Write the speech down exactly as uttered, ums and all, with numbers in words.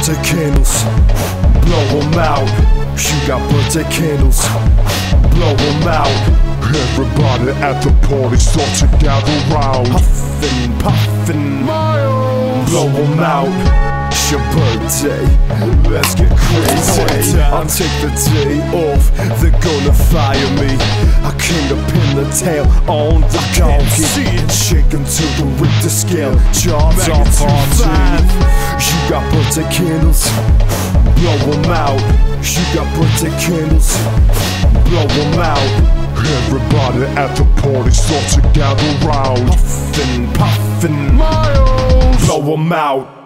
birthday candles, blow them out. You got birthday candles, blow them out. Everybody at the party start to gather round. Puffin', puffin', miles, blow them out. It's your birthday, let's get crazy. I'll take the day off, they're gonna fire me. I came to pin the tail on the donkey, shaking to the Richter scale, jobs on party. You got birthday candles, blow them out. You got birthday candles, blow them out. Everybody at the party start to gather round. Puffin', puffin', miles, blow them out.